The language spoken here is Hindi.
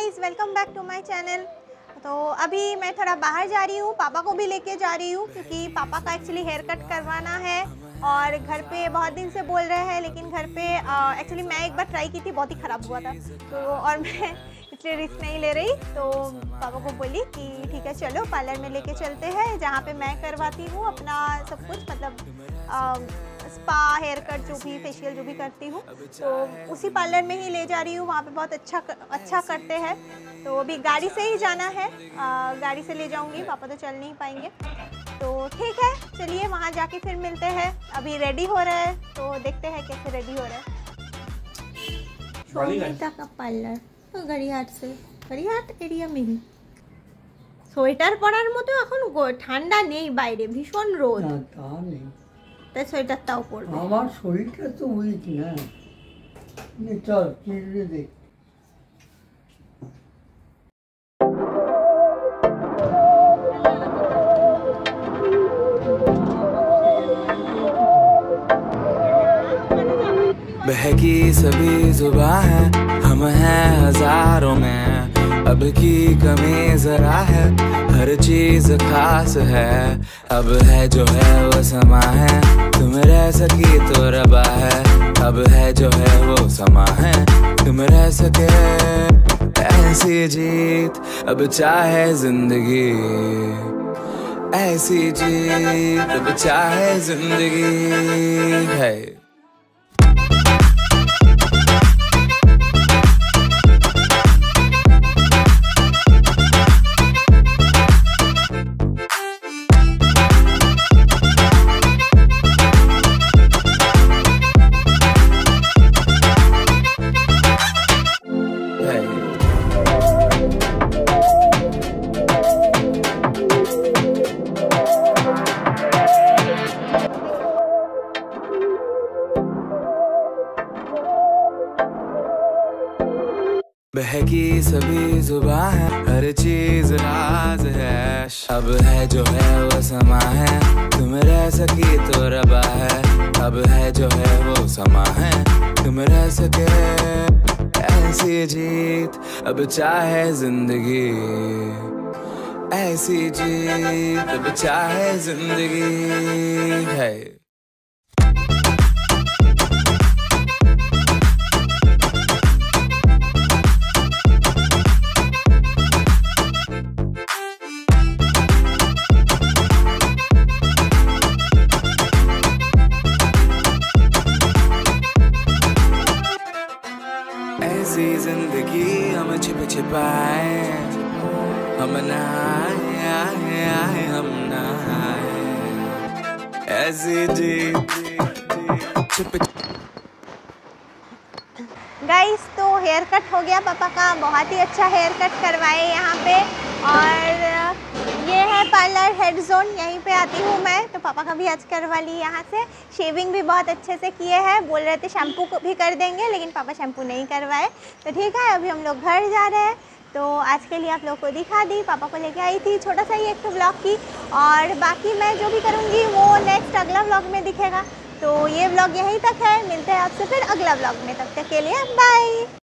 Guys, welcome back to my channel. तो अभी मैं थोड़ा बाहर जा रही हूँ, पापा को भी लेके जा रही हूँ क्योंकि पापा का एक्चुअली हेयर कट करवाना है और घर पे बहुत दिन से बोल रहे हैं, लेकिन घर पे एक्चुअली मैं एक बार ट्राई की थी, बहुत ही ख़राब हुआ था तो और मैं इसलिए रिस्क नहीं ले रही। तो पापा को बोली कि ठीक है चलो पार्लर में लेके चलते हैं जहाँ पे मैं करवाती हूँ अपना सब कुछ, मतलब स्पा, हेयर कट, जो भी फेशियल जो भी करती हूँ, तो उसी पार्लर में ही ले जा रही हूँ। वहाँ पे बहुत अच्छा करते हैं। तो अभी गाड़ी से ही जाना है, गाड़ी से ले जाऊँगी, पापा तो चल नहीं पाएंगे। तो ठीक है चलिए वहाँ जाके फिर मिलते हैं। अभी रेडी हो रहे हैं तो देखते हैं कैसे रेडी हो रहे हैं। शोभिता का पार्लर गड़ियाहाट एरिया में ही। সোয়েটার পরার মতো এখন ঠান্ডা নেই, বাইরে ভীষণ রোদ। না তা নেই, তাই সোয়েটারটাও পরবে। আমার শরীরটা তো উইক না, চল চিড়ে দেখ। बहकी सभी जुबां है, हम हैं हजारों में, अब की कमी जरा है, हर चीज खास है, अब है जो है वो समा है, तुम रह सकी तो रबा है, अब है जो है वो समा है, तुम रह सके ऐसी जीत, अब चाहे जिंदगी ऐसी जीत, अब चाहे जिंदगी है। बहकी सभी जुबां है, हर चीज राज है, अब है जो है वो समा है, तुम रह सकी तो रबा है, अब है जो है वो समा है, तुम रह सके ऐसी जीत, अब चाहे जिंदगी ऐसी जीत, अब चाहे जिंदगी है। ऐसी जिंदगी हम छिप छिपाए, हम नहाए हम नहाए, ऐसी जी छिप। गाइस तो हेयर कट हो गया पापा का, बहुत ही अच्छा हेयर कट करवाए यहाँ पे। और ये है पार्लर हेड जोन, यहीं पे आती हूँ मैं, तो पापा का भी आज करवा ली यहाँ से। शेविंग भी बहुत अच्छे से किए हैं, बोल रहे थे शैम्पू को भी कर देंगे, लेकिन पापा शैम्पू नहीं करवाए। तो ठीक है अभी हम लोग घर जा रहे हैं। तो आज के लिए आप लोग को दिखा दी, पापा को लेके आई थी, छोटा सा ही एक तो व्लॉग की, और बाकी मैं जो भी करूँगी वो नेक्स्ट अगला व्लॉग में दिखेगा। तो ये व्लॉग यहीं तक है, मिलते हैं आपसे फिर अगला व्लॉग में, तब तक के लिए बाय।